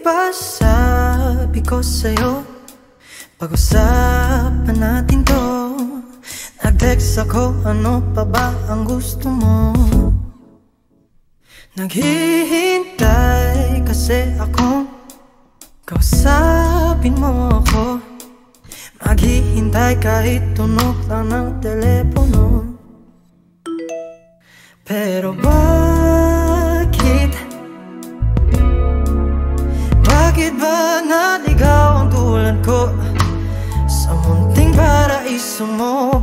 ba sabi ko sa'yo, pag-usapan natin to. Nag-text ako, ano pa ba ang gusto mo? Naghihintay kasi akong kausapin mo ako. Maghihintay kahit tunog lang ng telepono. Pero bakit ba naligaw ang tulad ko sa munting paraiso mo?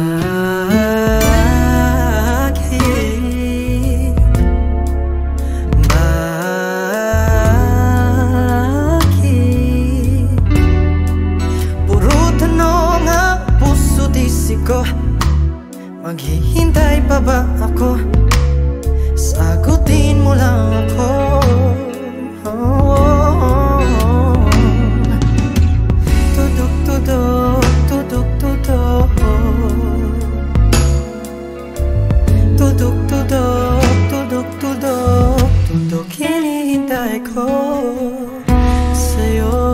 Bakit puro tanong ang puso't isip ko. Maghihintay pa ba ako? Sagutin mo lang ako. Tudok, tudok, tudok, tudok. Tudok, tudok, tudok, tudok. Tudok, hinihintay ko sa'yo.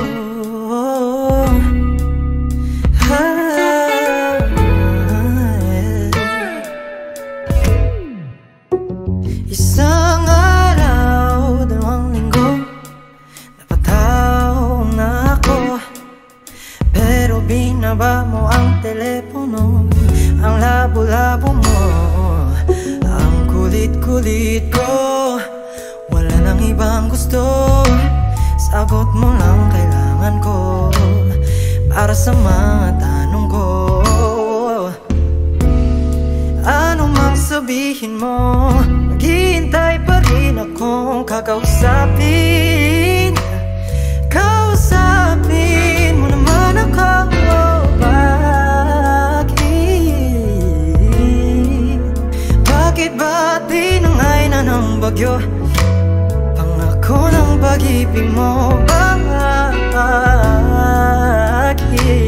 Isang araw, 2 linggo, napataw na ako. Pero binaba mo ang telepono. Ang labo-labo mo, ang kulit-kulit ko. Wala nang ibang gusto, sagot mo lang kailangan ko para sa mga tanong ko. Ano mang sabihin mo, maghihintay pa rin akong kakausapin. Kausapin mo naman ako. Bakit ba tinangay na ng bagyo? Pangako ng pag-ibig mo. Bakit?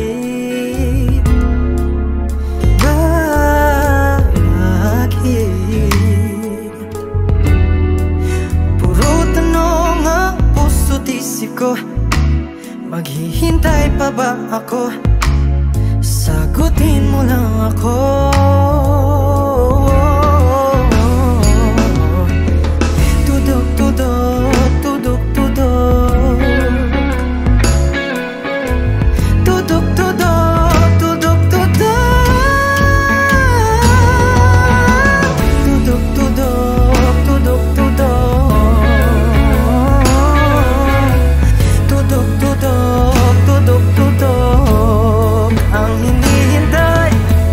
Puro tanong ang puso't isip ko. Maghihintay pa ba ako? Sagutin mo lang ako. Tudok, tudok, tudok, tudok. Tudok, tudok, tudok, tudok. Tudok, tudok, tudok, tudok. Tudok, tudok, tudok, tudok. Ang hinihintay.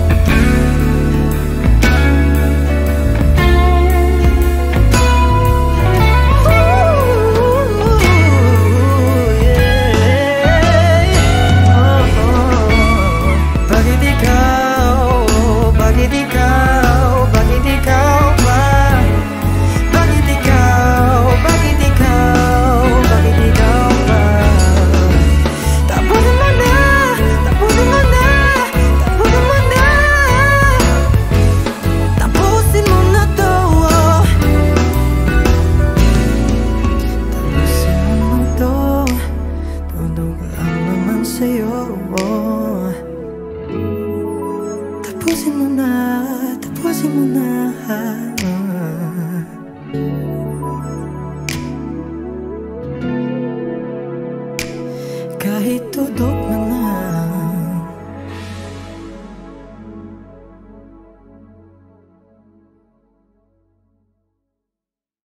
Bakit ikaw? Bakit ikaw? Bakit ikaw ba? Bakit ikaw? Bakit ikaw? Bakit ikaw ba? Tapusin mo na! Tapusin mo na! Tapusin mo na! Tapusin mo na to! Tapusin mo na to. Tunog lang naman sa'yo. Tapusin mo na. Tapusin mo na. Kahit tudok na